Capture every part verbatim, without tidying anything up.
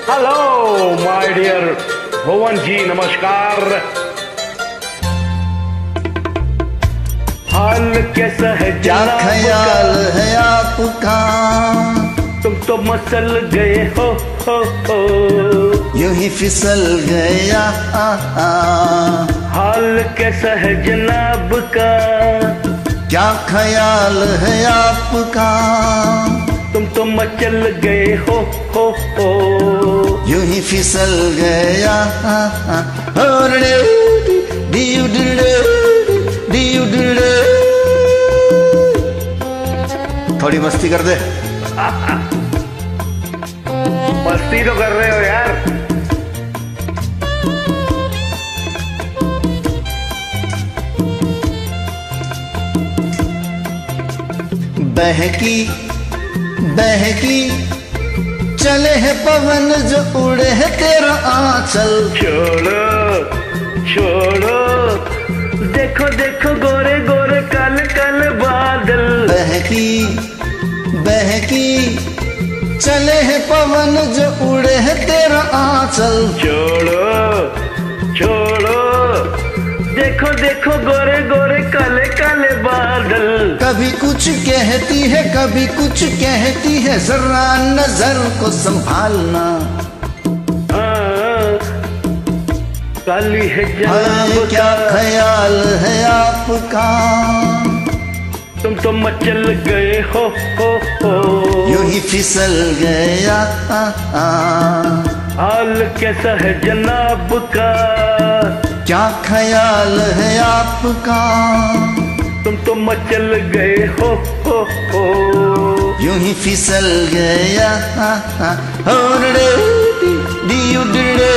Hello my dear Bhuvan ji, नमस्कार। हाल कैसा है? क्या ख्याल है आपका? तुम तो मसल गए हो, हो, हो। यूं ही फिसल गया। आ, आ। हाल कैसा है जनाब का? क्या ख्याल है आपका? तुम तो मचल गए हो, हो, हो। यूं ही फिसल गया। आ, आ। और डियू डिडे, डियू डिडे। थोड़ी मस्ती कर दे। मस्ती तो कर रहे हो यार। बहकी बहकी चले है पवन जो उड़े है तेरा आंचल। छोड़ो छोड़ो, देखो देखो गोरे गोरे काले काले बादल। बहकी बहकी चले है पवन जो उड़े है तेरा आंचल। छोड़ो छोड़ो, देखो देखो गोरे गोरे काले काले बादल। कभी कुछ कहती है कभी कुछ कहती है, जरा नजर को संभालना। हाँ, काली है जनाब क्या का। ख्याल है आपका? तुम तो मचल गए हो, हो, हो। यूं ही फिसल गया। आ, आ। हाल कैसा है जनाब का? क्या ख्याल है आपका? तुम तो मचल गए हो, हो, हो। यूं ही फिसल गया। आ, आ। और रे डियू डिडे,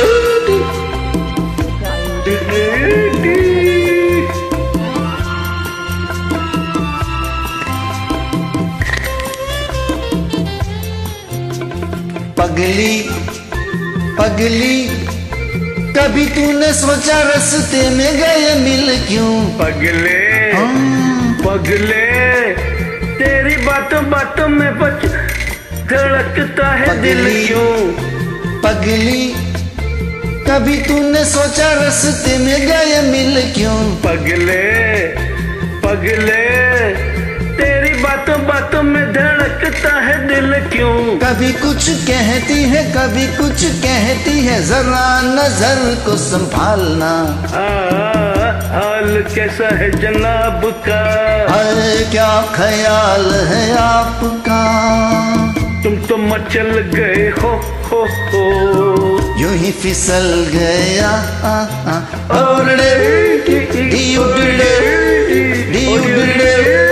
पगली पगली कभी तूने सोचा रास्ते में गए मिल क्यों? पगले पगले, तेरी बातों बातों में बच धड़कता है दिल क्यों? पगली कभी तूने सोचा रास्ते में गए मिल क्यों? पगले पगले, तेरी बातों बातों में धड़कता है दिल क्यों? कभी कुछ कहती है कभी कुछ कहती है, जरा नजर को संभालना। आ, हाल कैसा है जनाब का? हाय क्या ख्याल है आपका? तुम तो मचल गए हो, हो, हो। यूं ही फिसल गया। आ, आ। और रे डियू डिडे, डियू डिडे।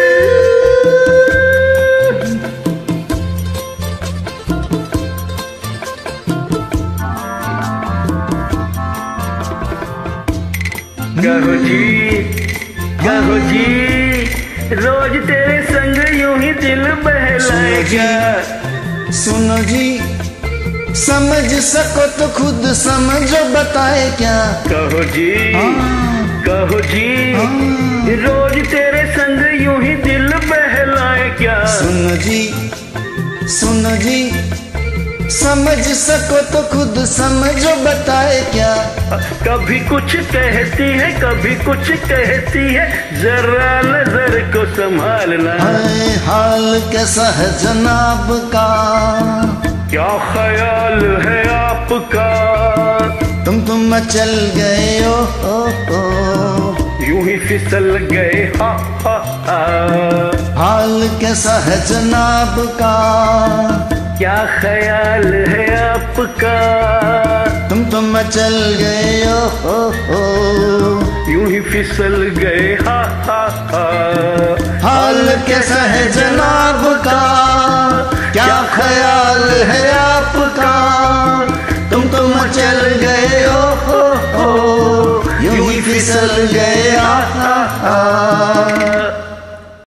कहो जी कहो जी, रोज तेरे संग यूं ही दिल बहलाएगा। सुनो जी, समझ सको तो खुद समझो, बताए क्या? कहो जी कहो जी, रोज तेरे संग यूं ही दिल बहलाए क्या? सुनो जी सुनो जी, समझ सको तो खुद समझो, बताए क्या? कभी कुछ कहती है कभी कुछ कहती है, जरा नजर को संभालना। हाय हाल कैसा है जनाब का? क्या ख्याल है आपका? तुम तुम मचल गए हो, हो, हो। यूं ही फिसल गए। हा, हा, हा। हाल कैसा है जनाब का? क्या ख्याल है आपका? तुम तुम मचल गए हो, हो, हो। यूं ही फिसल गए। हा, हा, हा। हाल कैसा है जनाब